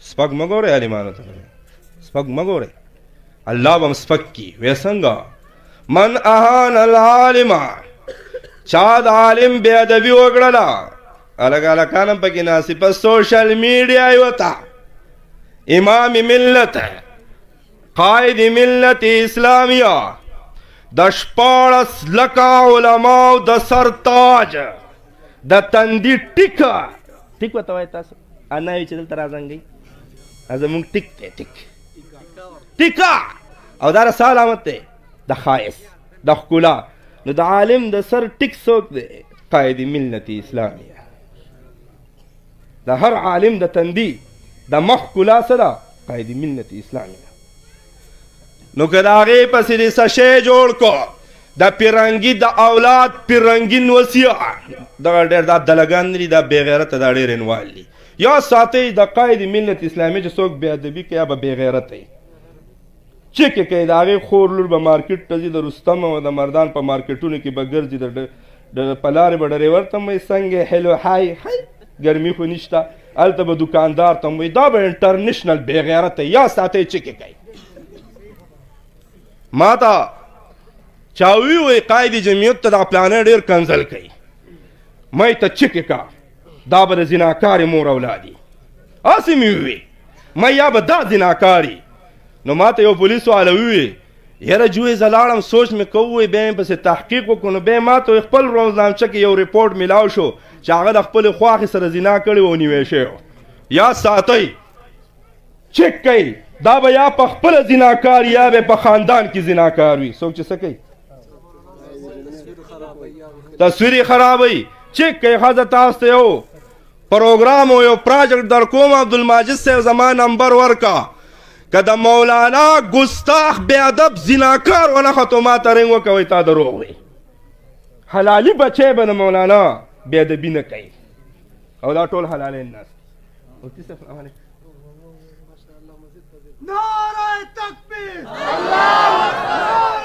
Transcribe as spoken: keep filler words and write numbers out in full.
سپک مګورئ عالمانو ته سپک مګورئ الله به هم سپک کي وی څنګه من اهان العالم چا د عالم بې ادبي وکړله هلکه هلکان هم پکې ناست په سوشل میډیا یې وته امام ملت قائد ملت اسلامیه د شپاړس لکه علماو د سر تاج د تندي ټیکه ټیک ورته وایي تاسو انا وي چې دلته راځنګئ زمونږ ټیک دی ټیک ټیکه او دا رسا علامت دی د ښایست د ښکلا نو د عالم د سر ټیک څوک دی قائد ملت اسلامیه د هر عالم د تندي د مخ ښکلا څه ده قائد ملت اسلامیه نو که د هغې پسې دې څه شی جوړ کړو د پیرنګي د اولاد پیرنګین وسیع دغه ډېر دا دلګان دي دا بېغیرته دا ډېر انوال دي یا ساتئ د قائد ملت اسلامي چې څوک بې ادبي کوي یا به بېغیرته وي چیکې کوي د هغې خور لور به مارکېټ ته ځي د رستم او د مردان په مارکېټونو کې به ګرځي د په لارې به ډریور ته هم وایي څنګه هلو های های ګرمي خو نشته هلته به دوکاندار ته هم وایي دا به انټرنیشنل بېغیرته یا ساتئ چیکې کوي ما ته چا وی وایي قائد جمعیت ته دا پلانه ډېر کنزل کوي ما یې ته چیکې کا دا به د زناکارې مور اولادي هسې مې ووی ما یا به دا زناکاري نو ما ته یو پولیس والا ووی یاره جوی زه لاړم سوچ مې کوو بیا مې پسې تحقیق وکړو نو بیا ما ته خپل روزنامچه کې یو رپورټ میلاو شو چې هغه د خپلې خواښې سره زنا کړې و نیوی شوی یا ساتئ چیک کوي دا به یا په خپله زناکار یا به په خاندان کې زناکار وي څوک چې څه کوي تصویر یې خرابوي چیک کوي ښځه تاسو ته یو پروګرام او یو پراجکټ در کوم عبدالماجد صاحب زما نمبر ورکا که د مولانا ګستاخ بې ادب زناکار ونښتو ما ته رنګ وکوئ تا دروغ وی حلالي بچی به د مولانا بې ادبي نه کوي او دا ټول حلالۍ ناست مفتي صاحب السلام علیکم نعرہ تکبیر اللہ اکبر